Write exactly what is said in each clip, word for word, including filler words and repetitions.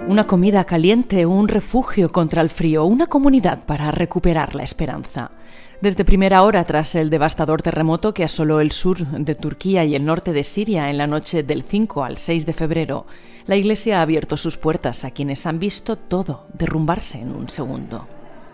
Una comida caliente, un refugio contra el frío, una comunidad para recuperar la esperanza. Desde primera hora tras el devastador terremoto que asoló el sur de Turquía y el norte de Siria en la noche del cinco al seis de febrero, la Iglesia ha abierto sus puertas a quienes han visto todo derrumbarse en un segundo.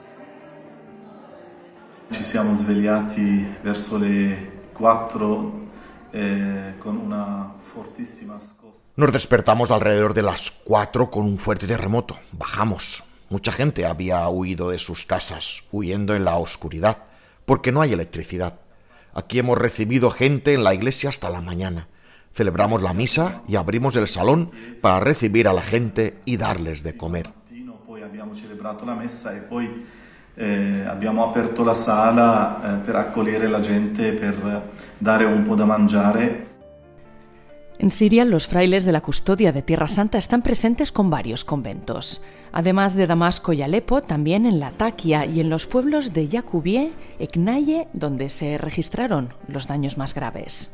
Ci siamo svegliati verso le quattro eh, con una fortissima scossa. Nos despertamos alrededor de las cuatro con un fuerte terremoto. Bajamos. Mucha gente había huido de sus casas, huyendo en la oscuridad, porque no hay electricidad. Aquí hemos recibido gente en la iglesia hasta la mañana. Celebramos la misa y abrimos el salón para recibir a la gente y darles de comer. Poi abbiamo celebrato la messa e poi eh, abbiamo aperto la sala eh, per accogliere la gente, per dare un po' da mangiare. En Siria, los frailes de la Custodia de Tierra Santa están presentes con varios conventos. Además de Damasco y Alepo, también en Latakia y en los pueblos de Yacubie, Eknaye, donde se registraron los daños más graves.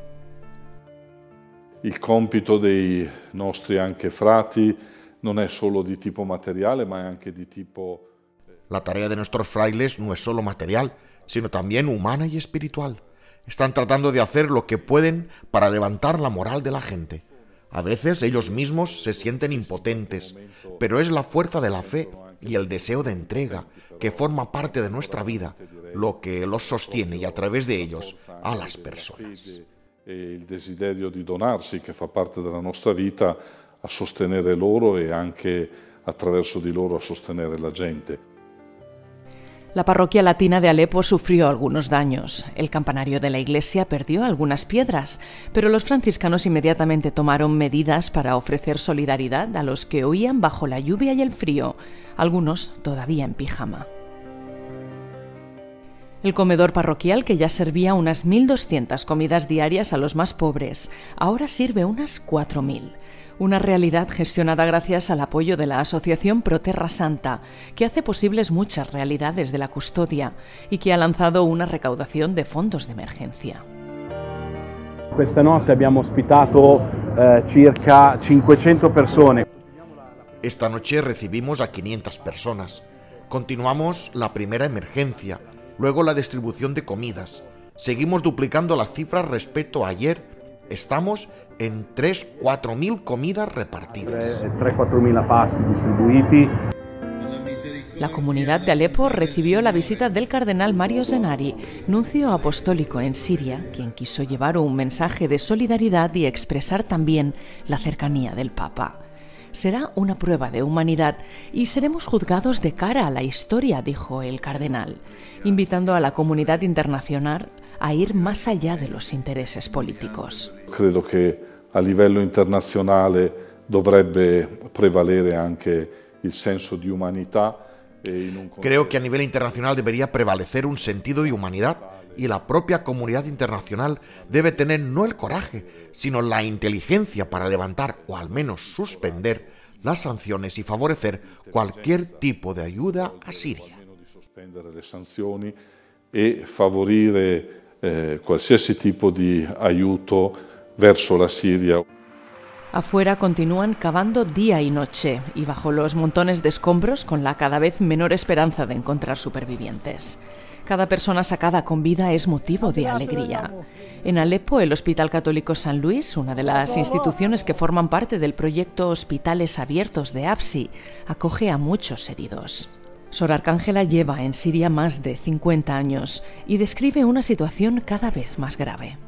Il compito dei nostri anche frati non è solo di tipo materiale, ma è anche di tipo... La tarea de nuestros frailes no es solo material, sino también humana y espiritual. Están tratando de hacer lo que pueden para levantar la moral de la gente. A veces ellos mismos se sienten impotentes, pero es la fuerza de la fe y el deseo de entrega que forma parte de nuestra vida lo que los sostiene y a través de ellos a las personas. E il desiderio di donarsi che fa parte della nostra vita a sostenere loro e anche attraverso di loro a sostenere la gente. La parroquia latina de Alepo sufrió algunos daños. El campanario de la iglesia perdió algunas piedras, pero los franciscanos inmediatamente tomaron medidas para ofrecer solidaridad a los que huían bajo la lluvia y el frío, algunos todavía en pijama. El comedor parroquial, que ya servía unas mil doscientas comidas diarias a los más pobres, ahora sirve unas cuatro mil. Una realidad gestionada gracias al apoyo de la Asociación Pro Terra Santa, que hace posibles muchas realidades de la custodia y que ha lanzado una recaudación de fondos de emergencia. Questa notte abbiamo ospitato eh, circa cinquecento persone. Esta noche recibimos a quinientas personas. Continuamos la primera emergencia, luego la distribución de comidas. Seguimos duplicando las cifras respecto a ayer. Estamos en tres a cuatro mil comidas repartidas. tre a quattro mila pasti distribuiti. La comunidad de Alepo recibió la visita del cardenal Mario Zenari, nuncio apostólico en Siria, quien quiso llevar un mensaje de solidaridad y expresar también la cercanía del Papa. Será una prueba de humanidad y seremos juzgados de cara a la historia, dijo el cardenal, invitando a la comunidad internacional a ir más allá de los intereses políticos. Credo che a livello internazionale dovrebbe prevalere anche il senso di umanità. Creo que a nivel internacional debería prevalecer un sentido de humanidad y la propia comunidad internacional debe tener no el coraje, sino la inteligencia para levantar o al menos suspender las sanciones y favorecer cualquier tipo de ayuda a Siria. Sospendere le sanzioni e favorire eh, qualsiasi tipo di aiuto verso la Siria. Afuera continúan cavando día y noche y bajo los montones de escombros con la cada vez menor esperanza de encontrar supervivientes. Cada persona sacada con vida es motivo de alegría. En Alepo, el Hospital Católico San Luis, una de las instituciones que forman parte del proyecto Hospitales Abiertos de A P S I, acoge a muchos heridos. Sor Arcángela lleva en Siria más de cincuenta años y describe una situación cada vez más grave.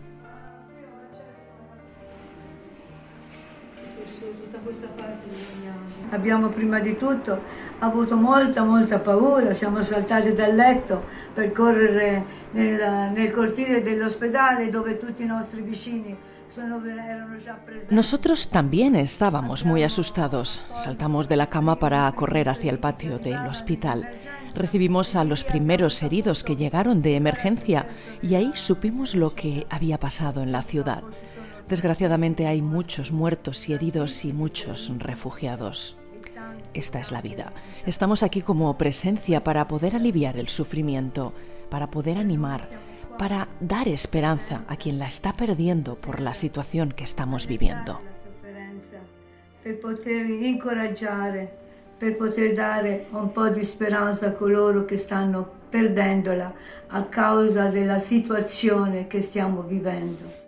Abbiamo prima di tutto avuto molta molta paura, siamo saltati dal letto per correre nel, nel cortile dell'ospedale dove tutti i nostri vicini sono, erano già presenti. Nosotros también estábamos muy asustados. Saltamos de la cama para correr hacia el patio del hospital. Recibimos a los primeros heridos que llegaron de emergencia y ahí supimos lo que había pasado en la ciudad. Desgraciadamente hay muchos muertos y heridos y muchos refugiados. Esta es la vida. Estamos aquí como presencia para poder aliviar el sufrimiento, para poder animar, para dar esperanza a quien la está perdiendo por la situación que estamos viviendo. per poter incoraggiare, per poter dare un po' di speranza a coloro che stanno perdendola a causa della situazione che stiamo vivendo.